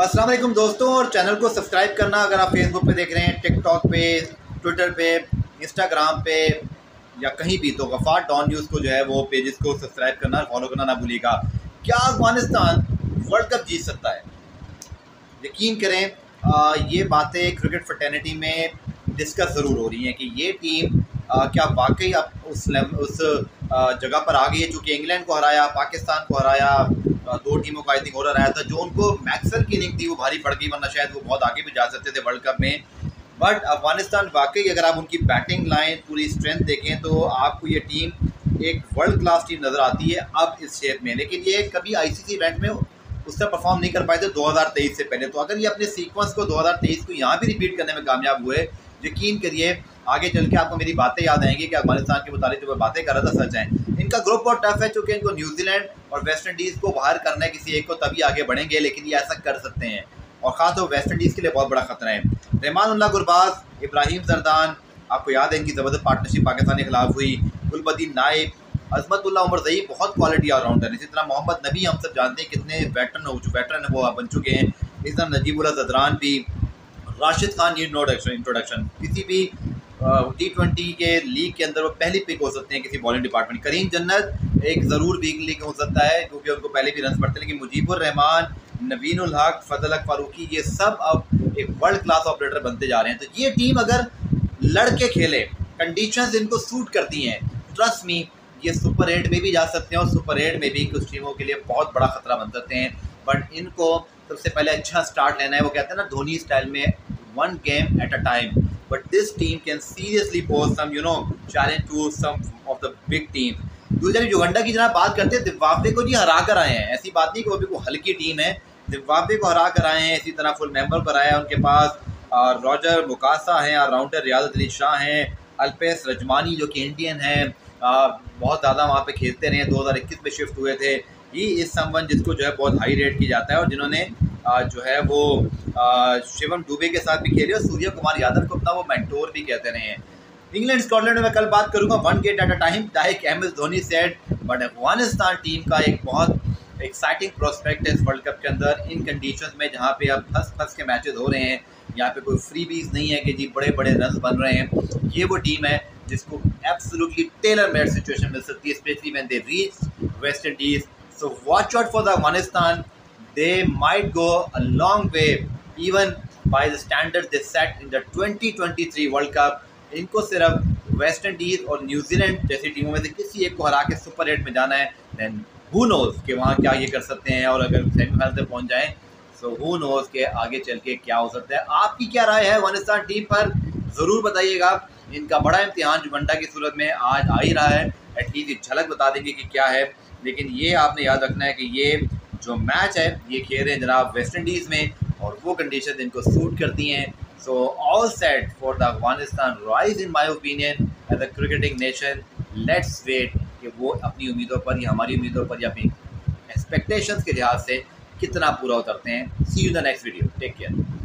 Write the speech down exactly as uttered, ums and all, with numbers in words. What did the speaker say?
अस्सलाम वालेकुम दोस्तों, और चैनल को सब्सक्राइब करना अगर आप फेसबुक पे देख रहे हैं, टिकटॉक पे, ट्विटर पे, इंस्टाग्राम पे या कहीं भी, तो गफ़ार डॉन न्यूज़ को जो है वो पेजेस को सब्सक्राइब करना, फॉलो करना ना भूलिएगा। क्या अफगानिस्तान वर्ल्ड कप जीत सकता है? यकीन करें, आ, ये बातें क्रिकेट फ्रेटर्निटी में डिस्कस ज़रूर हो रही हैं कि ये टीम आ, क्या वाकई अब उस उस जगह पर आ गई है। चूँकि इंग्लैंड को हराया, पाकिस्तान को हराया, आ, दो टीमों का आई थिंक ऑर्डर आया था, जो उनको मैक्सवेल की इनिंग थी वो भारी पड़ गई, वरना शायद वो बहुत आगे भी जा सकते थे वर्ल्ड कप में। बट अफगानिस्तान वाकई, अगर आप उनकी बैटिंग लाइन पूरी स्ट्रेंथ देखें तो आपको ये टीम एक वर्ल्ड क्लास टीम नज़र आती है अब इस शेप में। लेकिन ये कभी आईसीसी इवेंट में उस तरह परफॉर्म नहीं कर पाए थे दो हज़ार तेईस से पहले। तो अगर ये अपने सीक्वेंस को दो हज़ार तेईस को यहाँ भी रिपीट करने में कामयाब हुए, यकीन करिए आगे चल के आपको मेरी बातें याद आएंगी कि अफगानिस्तान के मुताबिक जो मैं बातें कर रहा था सच है। इनका ग्रुप बहुत टफ है, चूँकि इनको न्यूजीलैंड और वेस्ट इंडीज़ को बाहर करना है किसी एक को, तभी आगे बढ़ेंगे। लेकिन ये ऐसा कर सकते हैं, और ख़ास तौर वेस्ट इंडीज़ के लिए बहुत बड़ा खतरा है। रहमानुल्लाह गुरबाज, इब्राहिम जरदान, आपको याद है इनकी ज़बरदस्त पार्टनरशिप पाकिस्तान के खिलाफ हुई। गुलबदीन नाइब, अजमतुल्लाह उमर ज़ई बहुत क्वालिटी ऑलराउंडर। इसी तरह मोहम्मद नबी, हम सब जानते हैं कितने वेटरन हो वेटरन वो बन चुके हैं। इस तरह नजीबुल्लाह ज़दरान भी, Rashid Khan need no introduction, किसी भी टी ट्वेंटी के लीग के अंदर वो पहली पिक हो सकते हैं किसी बॉलिंग डिपार्टमेंट। करीम जन्नत एक ज़रूर वीक लीग हो सकता है क्योंकि उनको पहले भी रन पड़ते हैं। लेकिन मुजीबुर रहमान, नवीनुल हक, फजल हक फारूकी, ये सब अब एक वर्ल्ड क्लास ऑपरेटर बनते जा रहे हैं। तो ये टीम अगर लड़के खेले, कंडीशंस इनको सूट करती हैं, ट्रस्ट मी, ये सुपर एट में भी जा सकते हैं, और सुपर एट में भी कुछ टीमों के लिए बहुत बड़ा खतरा बन सकते हैं। बट इनको सबसे पहले अच्छा स्टार्ट लेना है। वो कहते हैं ना धोनी स्टाइल में, one game at a time. But this team can seriously pose some you know challenge to some of the big team. दूसरी युगांडा की जनाब बात करते हैं, जिम्बाब्वे को जी हरा कर आए हैं। ऐसी बात नहीं कि वो भी कोई हल्की टीम है, जिम्बाब्वे को हरा कर आए हैं। इसी तरह फुल मेंबर पर आया उनके पास रॉजर मुकासा हैं, ऑलराउंडर रियाजत अली शाह हैं, अल्पेश रजमानी जो कि इंडियन हैं, बहुत ज़्यादा वहाँ पे खेलते रहे, दो हज़ार इक्कीस में शिफ्ट हुए थे। ही इस समवन जिसको जो है बहुत हाई रेट किया जाता है, और जिन्होंने आ, जो है वो आ, शिवम दुबे के साथ भी खेले, और सूर्य कुमार यादव को अपना वो मेंटोर भी कहते रहे हैं। इंग्लैंड स्कॉटलैंड में मैं कल बात करूंगा, one get at a time, like M S Dhoni said. But Afghanistan team का एक बहुत एक्साइटिंग प्रोस्पेक्ट है इस वर्ल्ड कप के अंदर, इन कंडीशंस में जहाँ पे अब फंस फंस के मैचेस हो रहे हैं। यहाँ पे कोई फ्री बीज नहीं है कि जी बड़े बड़े रन बन रहे हैं। ये वो टीम है जिसको एब्सोल्युटली टेलर मेड सिचुएशन मिल सकती है, specially when they reach West Indies. So watch out for the Afghanistan, they might go a long way even by the standards they set in the twenty twenty-three World Cup. इनको सिर्फ West Indies और New Zealand जैसी टीमों में से किसी एक को हरा के सुपर एट में जाना है। देन हु नोज़ कि वहाँ क्या ये कर सकते हैं, और अगर सेमीफाइनल तक पहुँच जाएँ सो हु नोज़ के आगे चल के क्या हो सकता है। आपकी क्या राय है अफगानिस्तान टीम पर, ज़रूर बताइएगा। इनका बड़ा इम्तिहान युगांडा की सूरत में आज आ ही रहा है, एटलीस्ट एक झलक बता देंगे कि क्या है। लेकिन ये आपने याद रखना है कि ये जो मैच है ये खेल रहे हैं जनाब वेस्ट इंडीज़ में, और वो कंडीशन इनको सूट करती हैं। So all set for the Afghanistan rise in my opinion as a cricketing nation. Let's wait कि वो अपनी उम्मीदों पर या हमारी उम्मीदों पर या अपनी एक्सपेक्टेशंस के लिहाज से कितना पूरा उतरते हैं। See you in the next video, take care.